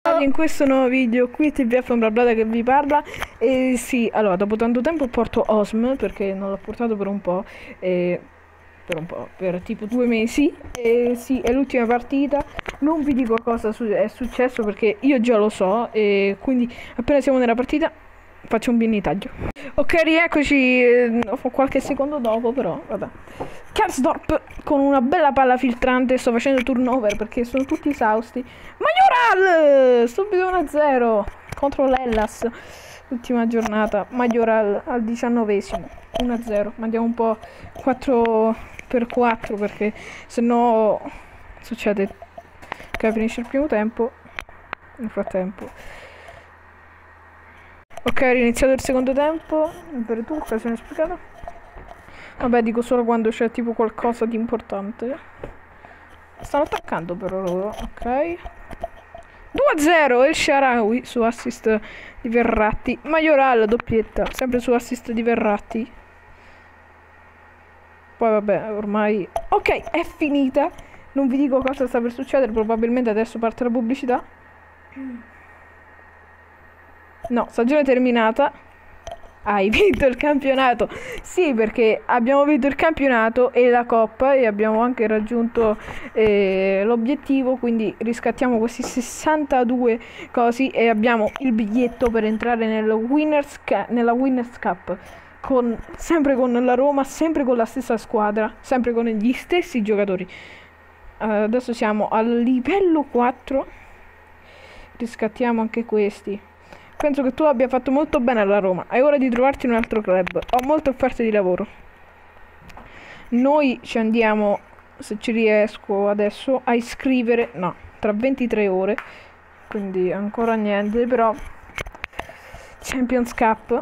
In questo nuovo video qui TVF un Blablabla che vi parla. E sì, allora dopo tanto tempo porto Osm perché non l'ho portato per un po', per tipo 2 mesi. E sì, è l'ultima partita. Non vi dico cosa è successo perché io già lo so, e quindi appena siamo nella partita faccio un binitaggio. Ok, rieccoci qualche secondo dopo, però vabbè. Karsdorp con una bella palla filtrante. Sto facendo turnover perché sono tutti esausti. Majoral subito 1-0 contro l'Hellas, l'ultima giornata. Majoral al 19esimo 1-0. Mandiamo un po' 4x4 perché sennò succede che finisce il primo tempo. Nel frattempo, ok, è iniziato il secondo tempo. Per tu, occasione spiegata. Vabbè, dico solo quando c'è tipo qualcosa di importante. Stanno attaccando però loro, ok. 2-0 El Shaarawy su assist di Verratti. Majoral doppietta, sempre su assist di Verratti. Poi vabbè, ormai... Ok, è finita. Non vi dico cosa sta per succedere, probabilmente adesso parte la pubblicità. No, stagione terminata. Hai vinto il campionato. Sì, perché abbiamo vinto il campionato e la coppa e abbiamo anche raggiunto l'obiettivo, quindi riscattiamo questi 62 cosi e abbiamo il biglietto per entrare nella Winners Cup, sempre con la Roma, sempre con la stessa squadra, sempre con gli stessi giocatori. Adesso siamo al livello 4. Riscattiamo anche questi. Penso che tu abbia fatto molto bene alla Roma. È ora di trovarti un altro club. Ho molte offerte di lavoro. Noi ci andiamo, se ci riesco adesso, a iscrivere. No, tra 23 ore. Quindi ancora niente. Però Champions Cup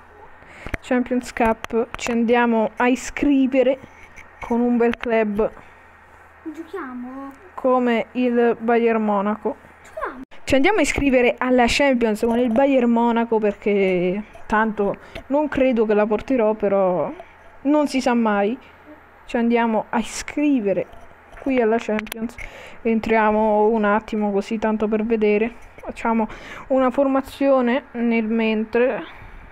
ci andiamo a iscrivere con un bel club. Giochiamo come il Bayern Monaco. Ci andiamo a iscrivere alla Champions con il Bayern Monaco perché tanto non credo che la porterò, però non si sa mai. Ci andiamo a iscrivere qui alla Champions. Entriamo un attimo così tanto per vedere. Facciamo una formazione nel mentre.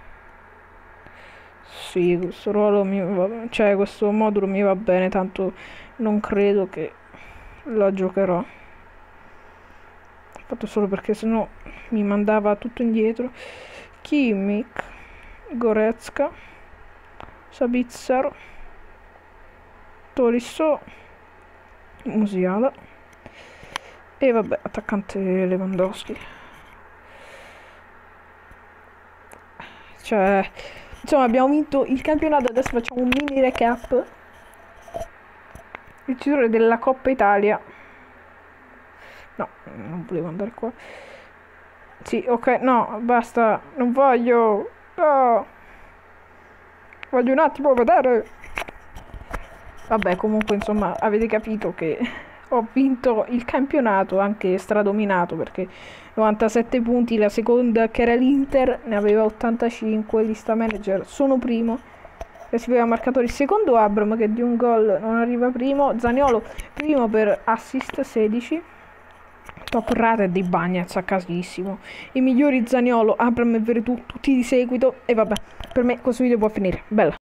Sì, questo ruolo questo modulo mi va bene, tanto non credo che la giocherò. Fatto solo perché sennò mi mandava tutto indietro. Kimmich, Goretzka, Sabitzer, Tolisso, Musiala e vabbè, attaccante Lewandowski. Cioè, insomma, abbiamo vinto il campionato. Adesso facciamo un mini recap. Il titolo della Coppa Italia. No, non volevo andare qua. Sì, ok, no, basta. Non voglio. No. Voglio un attimo vedere. Vabbè, comunque, insomma, avete capito che ho vinto il campionato, anche stradominato, perché 97 punti, la seconda, che era l'Inter, ne aveva 85, lista manager sono primo. E si aveva marcato il secondo Abram, che di un gol non arriva primo. Zaniolo primo per assist 16. Top rate di Bagnez a casissimo. I migliori Zaniolo, Abram e Veretù tutti di seguito. E vabbè, per me questo video può finire. Bella.